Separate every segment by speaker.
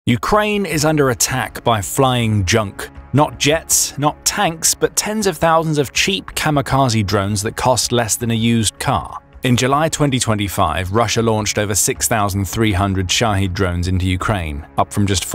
Speaker 1: Ukraine is under attack by flying junk. Not jets, not tanks, but tens of thousands of cheap kamikaze drones that cost less than a used car. In July 2025, Russia launched over 6,300 Shahed drones into Ukraine, up from just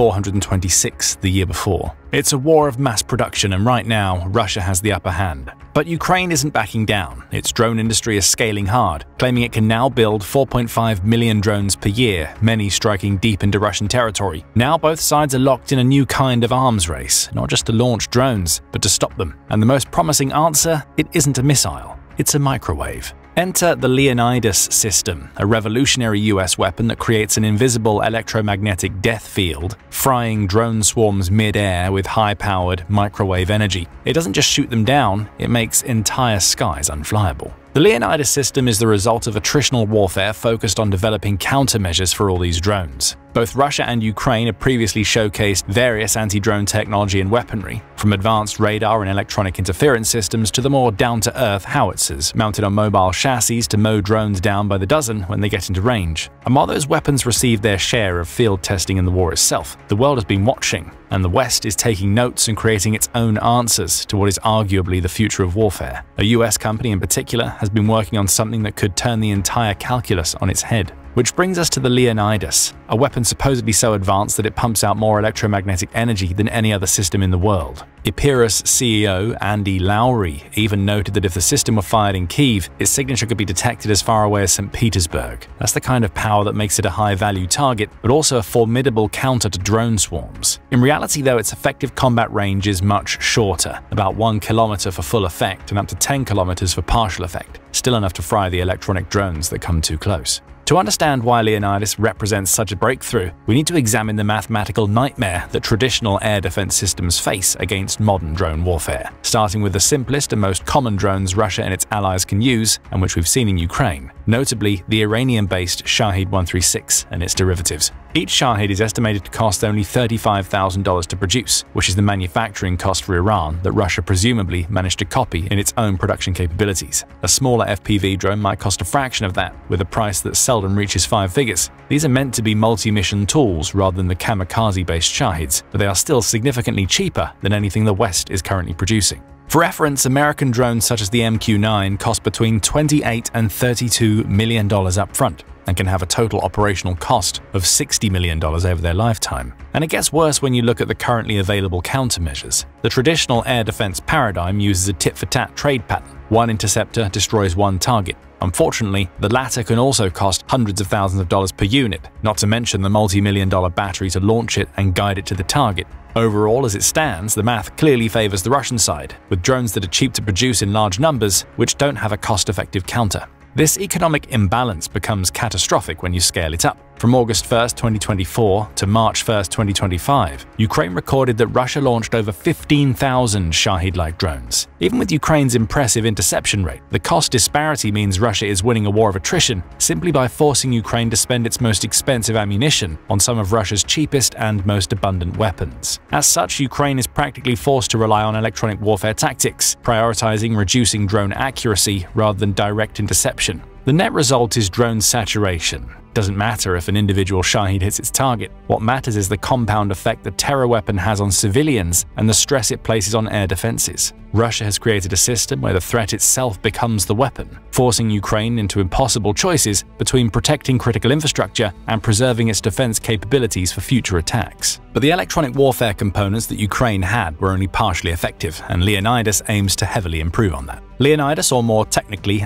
Speaker 1: 426 the year before. It's a war of mass production, and right now, Russia has the upper hand. But Ukraine isn't backing down. Its drone industry is scaling hard, claiming it can now build 4.5 million drones per year, many striking deep into Russian territory. Now both sides are locked in a new kind of arms race, not just to launch drones, but to stop them. And the most promising answer? It isn't a missile, it's a microwave. Enter the Leonidas system, a revolutionary US weapon that creates an invisible electromagnetic death field, frying drone swarms mid-air with high-powered microwave energy. It doesn't just shoot them down, it makes entire skies unflyable. The Leonidas system is the result of attritional warfare focused on developing countermeasures for all these drones. Both Russia and Ukraine have previously showcased various anti-drone technology and weaponry, from advanced radar and electronic interference systems to the more down-to-earth howitzers mounted on mobile chassis to mow drones down by the dozen when they get into range. And while those weapons received their share of field testing in the war itself, the world has been watching, and the West is taking notes and creating its own answers to what is arguably the future of warfare. A US company in particular has been working on something that could turn the entire calculus on its head. Which brings us to the Leonidas, a weapon supposedly so advanced that it pumps out more electromagnetic energy than any other system in the world. Epirus CEO Andy Lowry even noted that if the system were fired in Kyiv, its signature could be detected as far away as St. Petersburg. That's the kind of power that makes it a high-value target, but also a formidable counter to drone swarms. In reality, though, its effective combat range is much shorter, about 1 kilometer for full effect and up to 10 kilometers for partial effect, still enough to fry the electronic drones that come too close. To understand why Leonidas represents such a breakthrough, we need to examine the mathematical nightmare that traditional air defense systems face against modern drone warfare, starting with the simplest and most common drones Russia and its allies can use, and which we've seen in Ukraine, notably the Iranian-based Shahed 136 and its derivatives. Each Shahed is estimated to cost only $35,000 to produce, which is the manufacturing cost for Iran that Russia presumably managed to copy in its own production capabilities. A smaller FPV drone might cost a fraction of that, with a price that seldom reaches 5 figures. These are meant to be multi-mission tools rather than the kamikaze-based Shaheds, but they are still significantly cheaper than anything the West is currently producing. For reference, American drones such as the MQ-9 cost between $28 and $32 million up front, and can have a total operational cost of $60 million over their lifetime. And it gets worse when you look at the currently available countermeasures. The traditional air defense paradigm uses a tit-for-tat trade pattern. One interceptor destroys one target. Unfortunately, the latter can also cost hundreds of thousands of dollars per unit, not to mention the multi-million-dollar battery to launch it and guide it to the target. Overall, as it stands, the math clearly favors the Russian side, with drones that are cheap to produce in large numbers, which don't have a cost-effective counter. This economic imbalance becomes catastrophic when you scale it up. From August 1, 2024 to March 1, 2025, Ukraine recorded that Russia launched over 15,000 Shahed-like drones. Even with Ukraine's impressive interception rate, the cost disparity means Russia is winning a war of attrition simply by forcing Ukraine to spend its most expensive ammunition on some of Russia's cheapest and most abundant weapons. As such, Ukraine is practically forced to rely on electronic warfare tactics, prioritizing reducing drone accuracy rather than direct interception. The net result is drone saturation. It doesn't matter if an individual Shahed hits its target. What matters is the compound effect the terror weapon has on civilians and the stress it places on air defenses. Russia has created a system where the threat itself becomes the weapon, forcing Ukraine into impossible choices between protecting critical infrastructure and preserving its defense capabilities for future attacks. But the electronic warfare components that Ukraine had were only partially effective, and Leonidas aims to heavily improve on that. Leonidas, or more technically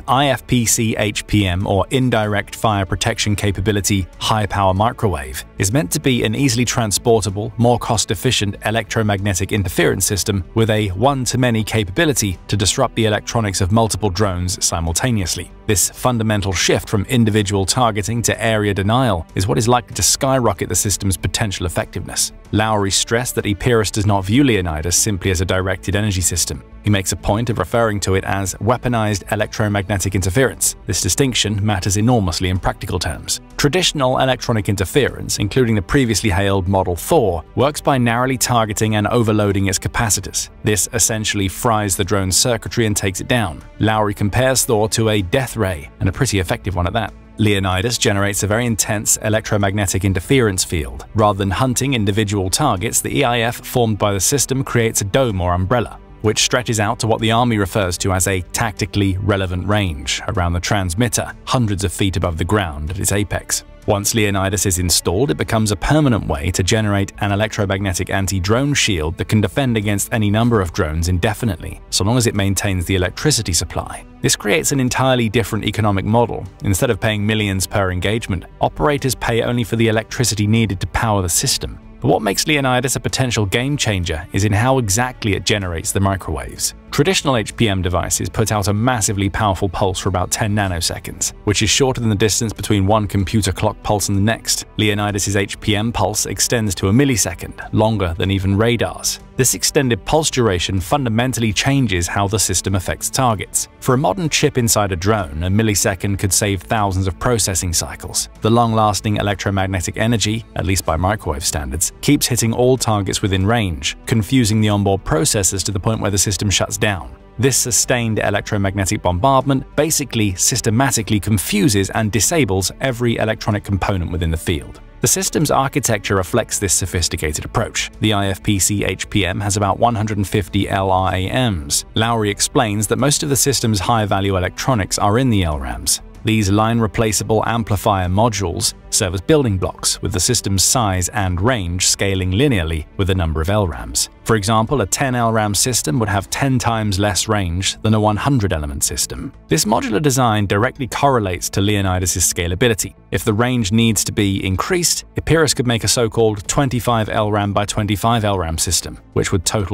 Speaker 1: IFPC-HPM or Indirect Fire Protection Capability High-Power Microwave, is meant to be an easily transportable, more cost-efficient electromagnetic interference system with a one-to-many capability to disrupt the electronics of multiple drones simultaneously. This fundamental shift from individual targeting to area denial is what is likely to skyrocket the system's potential effectiveness. Lowry stressed that Epirus does not view Leonidas simply as a directed energy system. He makes a point of referring to it as weaponized electromagnetic interference. This distinction matters enormously in practical terms. Traditional electronic interference, including the previously hailed Model Thor, works by narrowly targeting and overloading its capacitors. This essentially fries the drone's circuitry and takes it down. Lowry compares Thor to a death ray, and a pretty effective one at that. Leonidas generates a very intense electromagnetic interference field. Rather than hunting individual targets, the EIF formed by the system creates a dome or umbrella, which stretches out to what the Army refers to as a tactically relevant range, around the transmitter, hundreds of feet above the ground at its apex. Once Leonidas is installed, it becomes a permanent way to generate an electromagnetic anti-drone shield that can defend against any number of drones indefinitely, so long as it maintains the electricity supply. This creates an entirely different economic model. Instead of paying millions per engagement, operators pay only for the electricity needed to power the system. But what makes Leonidas a potential game changer is in how exactly it generates the microwaves. Traditional HPM devices put out a massively powerful pulse for about 10 nanoseconds, which is shorter than the distance between one computer clock pulse and the next. Leonidas's HPM pulse extends to a millisecond, longer than even radar's. This extended pulse duration fundamentally changes how the system affects targets. For a modern chip inside a drone, a millisecond could save thousands of processing cycles. The long-lasting electromagnetic energy, at least by microwave standards, keeps hitting all targets within range, confusing the onboard processors to the point where the system shuts down. This sustained electromagnetic bombardment basically systematically confuses and disables every electronic component within the field. The system's architecture reflects this sophisticated approach. The IFPC HPM has about 150 LRAMs. Lowry explains that most of the system's high-value electronics are in the LRAMs. These line-replaceable amplifier modules serve as building blocks, with the system's size and range scaling linearly with the number of LRAMs. For example, a 10 LRAM system would have 10 times less range than a 100-element system. This modular design directly correlates to Leonidas's scalability. If the range needs to be increased, Epirus could make a so-called 25 LRAM by 25 LRAM system, which would total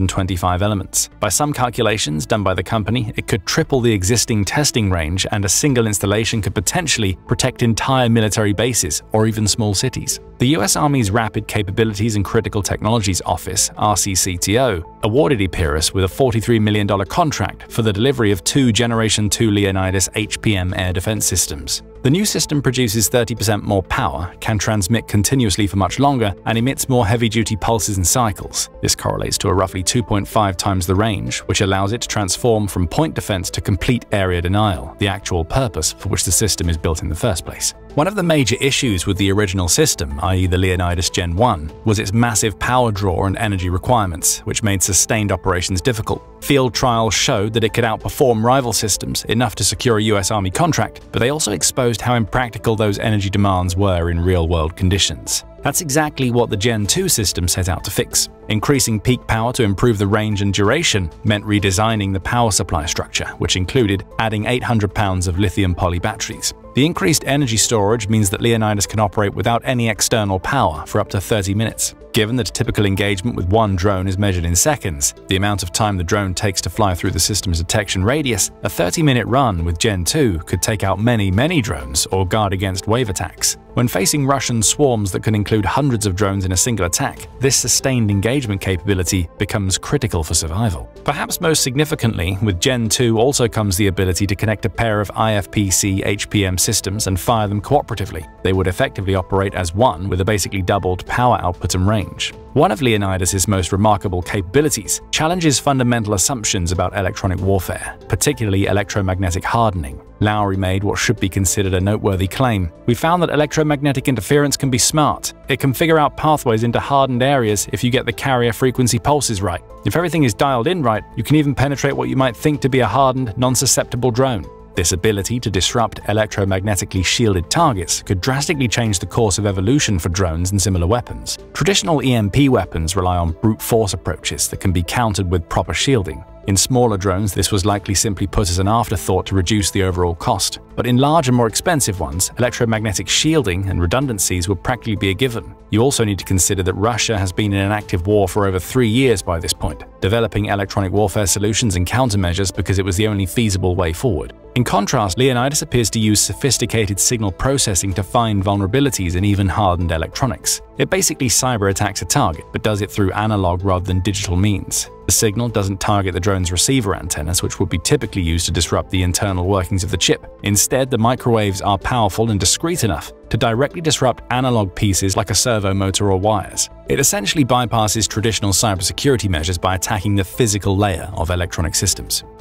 Speaker 1: 625 elements. By some calculations done by the company, it could triple the existing testing range, and a single installation could potentially protect entire military bases or even small cities. The US Army's Rapid Capabilities and Critical Technologies Office, RCCTO, awarded Epirus with a $43 million contract for the delivery of 2 Generation 2 Leonidas HPM air defense systems. The new system produces 30% more power, can transmit continuously for much longer, and emits more heavy-duty pulses and cycles. This correlates to a roughly 2.5 times the range, which allows it to transform from point defense to complete area denial, the actual purpose for which the system is built in the first place. One of the major issues with the original system, i.e. the Leonidas Gen 1, was its massive power draw and energy requirements, which made sustained operations difficult. Field trials showed that it could outperform rival systems, enough to secure a US Army contract, but they also exposed how impractical those energy demands were in real-world conditions. That's exactly what the Gen 2 system set out to fix. Increasing peak power to improve the range and duration meant redesigning the power supply structure, which included adding 800 pounds of lithium poly batteries. The increased energy storage means that Leonidas can operate without any external power for up to 30 minutes. Given that a typical engagement with one drone is measured in seconds, the amount of time the drone takes to fly through the system's detection radius, a 30-minute run with Gen 2 could take out many drones or guard against wave attacks. When facing Russian swarms that can include hundreds of drones in a single attack, this sustained engagement capability becomes critical for survival. Perhaps most significantly, with Gen 2 also comes the ability to connect a pair of IFPC HPM systems and fire them cooperatively. They would effectively operate as one with a basically doubled power output and range. One of Leonidas's most remarkable capabilities challenges fundamental assumptions about electronic warfare, particularly electromagnetic hardening. Lowry made what should be considered a noteworthy claim. We found that electromagnetic interference can be smart. It can figure out pathways into hardened areas if you get the carrier frequency pulses right. If everything is dialed in right, you can even penetrate what you might think to be a hardened, non-susceptible drone. This ability to disrupt electromagnetically shielded targets could drastically change the course of evolution for drones and similar weapons. Traditional EMP weapons rely on brute force approaches that can be countered with proper shielding. In smaller drones, this was likely simply put as an afterthought to reduce the overall cost. But in larger, more expensive ones, electromagnetic shielding and redundancies would practically be a given. You also need to consider that Russia has been in an active war for over 3 years by this point, developing electronic warfare solutions and countermeasures because it was the only feasible way forward. In contrast, Leonidas appears to use sophisticated signal processing to find vulnerabilities in even hardened electronics. It basically cyber-attacks a target, but does it through analog rather than digital means. The signal doesn't target the drone's receiver antennas, which would be typically used to disrupt the internal workings of the chip. Instead, the microwaves are powerful and discrete enough to directly disrupt analog pieces like a servo motor or wires. It essentially bypasses traditional cybersecurity measures by attacking the physical layer of electronic systems.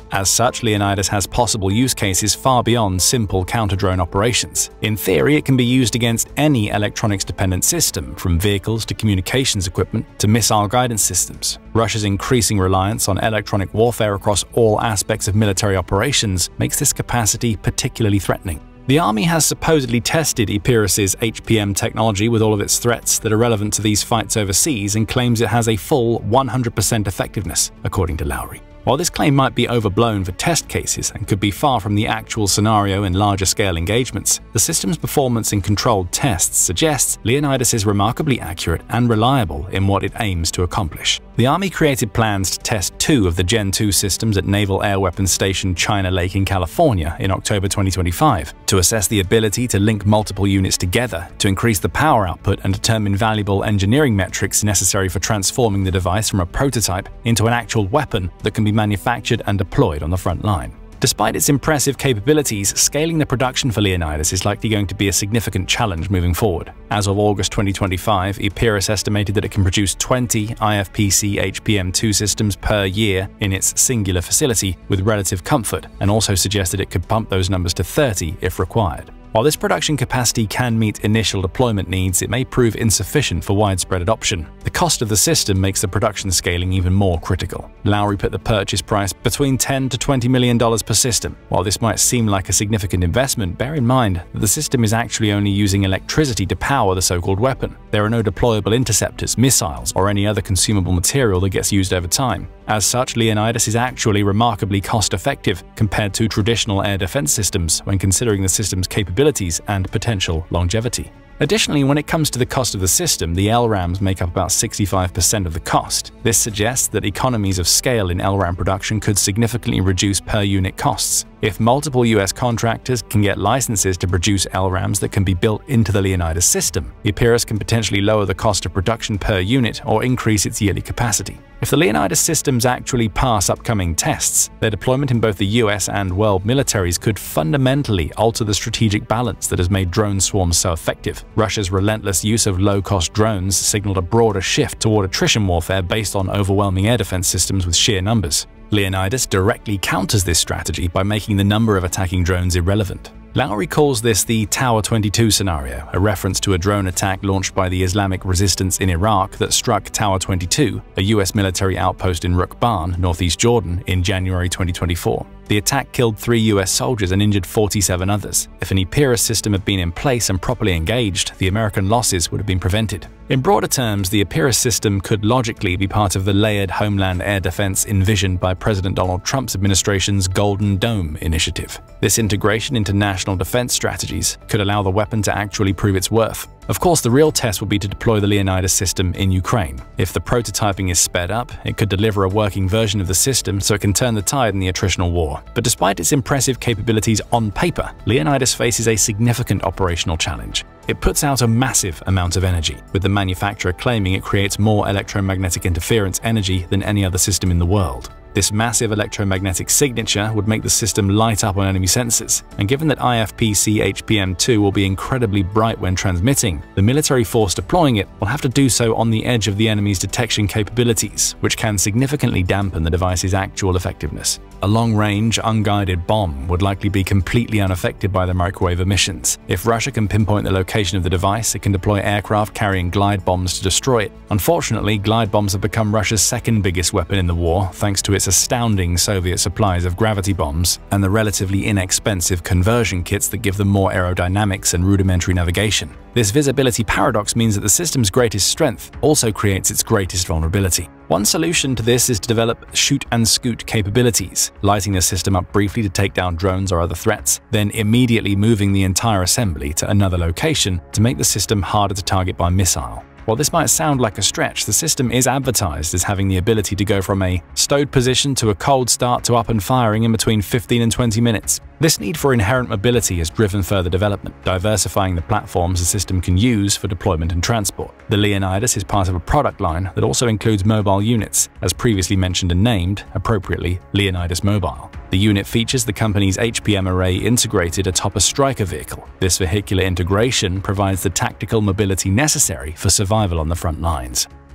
Speaker 1: As such, Leonidas has possible use cases far beyond simple counter-drone operations. In theory, it can be used against any electronics-dependent system, from vehicles to communications equipment to missile guidance systems. Russia's increasing reliance on electronic warfare across all aspects of military operations makes this capacity particularly threatening. The Army has supposedly tested Epirus's HPM technology with all of its threats that are relevant to these fights overseas and claims it has a full 100% effectiveness, according to Lowry. While this claim might be overblown for test cases and could be far from the actual scenario in larger-scale engagements, the system's performance in controlled tests suggests Leonidas is remarkably accurate and reliable in what it aims to accomplish. The Army created plans to test 2 of the Gen 2 systems at Naval Air Weapons Station China Lake in California in October 2025 to assess the ability to link multiple units together to increase the power output and determine valuable engineering metrics necessary for transforming the device from a prototype into an actual weapon that can be manufactured and deployed on the front line. Despite its impressive capabilities, scaling the production for Leonidas is likely going to be a significant challenge moving forward. As of August 2025, Epirus estimated that it can produce 20 IFPC HPM-2 systems per year in its singular facility with relative comfort, and also suggested it could pump those numbers to 30 if required. While this production capacity can meet initial deployment needs, it may prove insufficient for widespread adoption. The cost of the system makes the production scaling even more critical. Lowry put the purchase price between $10 to $20 million per system. While this might seem like a significant investment, bear in mind that the system is actually only using electricity to power the so-called weapon. There are no deployable interceptors, missiles, or any other consumable material that gets used over time. As such, Leonidas is actually remarkably cost-effective compared to traditional air defense systems when considering the system's capabilities and potential longevity. Additionally, when it comes to the cost of the system, the LRAMs make up about 65% of the cost. This suggests that economies of scale in LRAM production could significantly reduce per-unit costs. If multiple US contractors can get licenses to produce LRAMs that can be built into the Leonidas system, Epirus can potentially lower the cost of production per unit or increase its yearly capacity. If the Leonidas systems actually pass upcoming tests, their deployment in both the US and world militaries could fundamentally alter the strategic balance that has made drone swarms so effective. Russia's relentless use of low-cost drones signaled a broader shift toward attrition warfare based on overwhelming air defense systems with sheer numbers. Leonidas directly counters this strategy by making the number of attacking drones irrelevant. Lowry calls this the Tower 22 scenario, a reference to a drone attack launched by the Islamic Resistance in Iraq that struck Tower 22, a US military outpost in Rukban, northeast Jordan, in January 2024. The attack killed 3 US soldiers and injured 47 others. If an Epirus system had been in place and properly engaged, the American losses would have been prevented. In broader terms, the Epirus system could logically be part of the layered homeland air defense envisioned by President Donald Trump's administration's Golden Dome initiative. This integration into national defense strategies could allow the weapon to actually prove its worth. Of course, the real test will be to deploy the Leonidas system in Ukraine. If the prototyping is sped up, it could deliver a working version of the system so it can turn the tide in the attritional war. But despite its impressive capabilities on paper, Leonidas faces a significant operational challenge. It puts out a massive amount of energy, with the manufacturer claiming it creates more electromagnetic interference energy than any other system in the world. This massive electromagnetic signature would make the system light up on enemy sensors, and given that IFPC HPM-2 will be incredibly bright when transmitting, the military force deploying it will have to do so on the edge of the enemy's detection capabilities, which can significantly dampen the device's actual effectiveness. A long-range, unguided bomb would likely be completely unaffected by the microwave emissions. If Russia can pinpoint the location of the device, it can deploy aircraft carrying glide bombs to destroy it. Unfortunately, glide bombs have become Russia's second biggest weapon in the war, thanks to its astounding Soviet supplies of gravity bombs and the relatively inexpensive conversion kits that give them more aerodynamics and rudimentary navigation. This visibility paradox means that the system's greatest strength also creates its greatest vulnerability. One solution to this is to develop shoot-and-scoot capabilities, lighting the system up briefly to take down drones or other threats, then immediately moving the entire assembly to another location to make the system harder to target by missile. While this might sound like a stretch, the system is advertised as having the ability to go from a stowed position to a cold start to up and firing in between 15 and 20 minutes. This need for inherent mobility has driven further development, diversifying the platforms the system can use for deployment and transport. The Leonidas is part of a product line that also includes mobile units, as previously mentioned and named, appropriately, Leonidas Mobile. The unit features the company's HPM array integrated atop a Striker vehicle. This vehicular integration provides the tactical mobility necessary for survival on the front lines.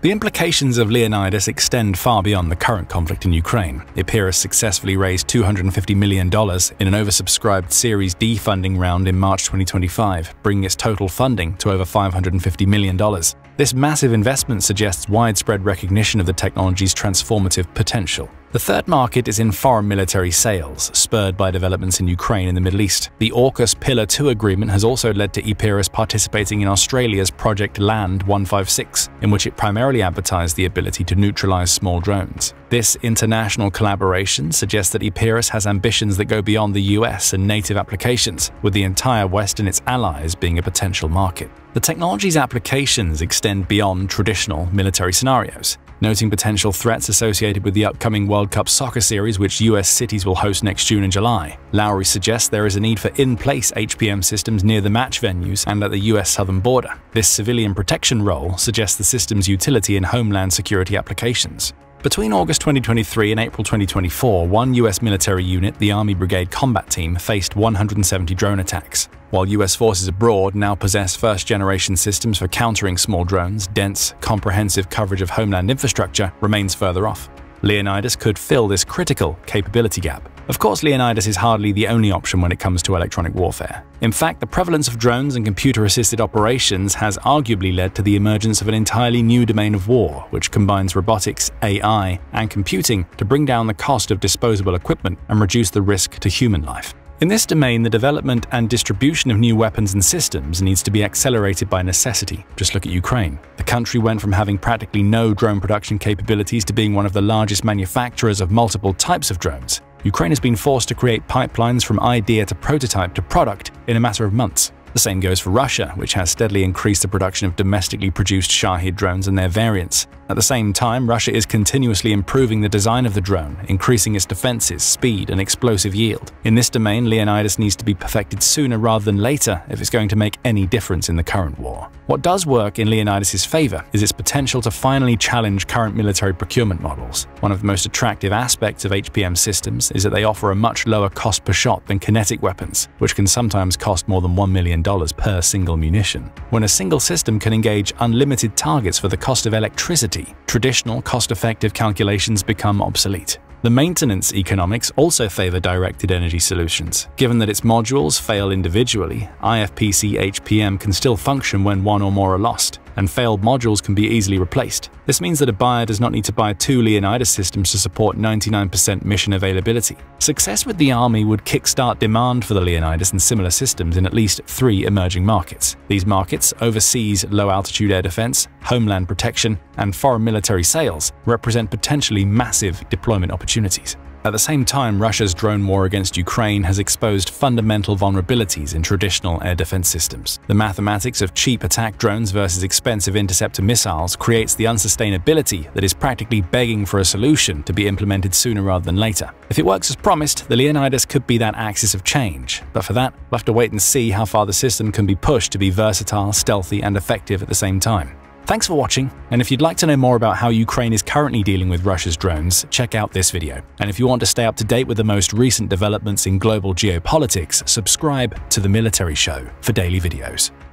Speaker 1: The implications of Leonidas extend far beyond the current conflict in Ukraine. Epirus successfully raised $250 million in an oversubscribed Series D funding round in March 2025, bringing its total funding to over $550 million. This massive investment suggests widespread recognition of the technology's transformative potential. The third market is in foreign military sales, spurred by developments in Ukraine and the Middle East. The AUKUS Pillar 2 agreement has also led to Epirus participating in Australia's Project Land 156, in which it primarily advertised the ability to neutralize small drones. This international collaboration suggests that Epirus has ambitions that go beyond the US and native applications, with the entire West and its allies being a potential market. The technology's applications extend beyond traditional military scenarios. Noting potential threats associated with the upcoming World Cup soccer series, which US cities will host next June and July, Lowry suggests there is a need for in-place HPM systems near the match venues and at the US southern border. This civilian protection role suggests the system's utility in homeland security applications. Between August 2023 and April 2024, one US military unit, the Army Brigade Combat Team, faced 170 drone attacks. While US forces abroad now possess first-generation systems for countering small drones, dense, comprehensive coverage of homeland infrastructure remains further off. Leonidas could fill this critical capability gap. Of course, Leonidas is hardly the only option when it comes to electronic warfare. In fact, the prevalence of drones and computer-assisted operations has arguably led to the emergence of an entirely new domain of war, which combines robotics, AI, and computing to bring down the cost of disposable equipment and reduce the risk to human life. In this domain, the development and distribution of new weapons and systems needs to be accelerated by necessity. Just look at Ukraine. The country went from having practically no drone production capabilities to being one of the largest manufacturers of multiple types of drones. Ukraine has been forced to create pipelines from idea to prototype to product in a matter of months. The same goes for Russia, which has steadily increased the production of domestically produced Shahed drones and their variants. At the same time, Russia is continuously improving the design of the drone, increasing its defenses, speed, and explosive yield. In this domain, Leonidas needs to be perfected sooner rather than later if it's going to make any difference in the current war. What does work in Leonidas's favor is its potential to finally challenge current military procurement models. One of the most attractive aspects of HPM systems is that they offer a much lower cost per shot than kinetic weapons, which can sometimes cost more than $1 million per single munition. When a single system can engage unlimited targets for the cost of electricity, traditional cost-effective calculations become obsolete. The maintenance economics also favor directed energy solutions. Given that its modules fail individually, IFPC HPM can still function when one or more are lost, and failed modules can be easily replaced. This means that a buyer does not need to buy 2 Leonidas systems to support 99% mission availability. Success with the Army would kickstart demand for the Leonidas and similar systems in at least 3 emerging markets. These markets, overseas low-altitude air defense, homeland protection, and foreign military sales, represent potentially massive deployment opportunities. At the same time, Russia's drone war against Ukraine has exposed fundamental vulnerabilities in traditional air defense systems. The mathematics of cheap attack drones versus expensive interceptor missiles creates the unsustainability that is practically begging for a solution to be implemented sooner rather than later. If it works as promised, the Leonidas could be that axis of change, but for that, we'll have to wait and see how far the system can be pushed to be versatile, stealthy, and effective at the same time. Thanks for watching, and if you'd like to know more about how Ukraine is currently dealing with Russia's drones, check out this video. And if you want to stay up to date with the most recent developments in global geopolitics, subscribe to The Military Show for daily videos.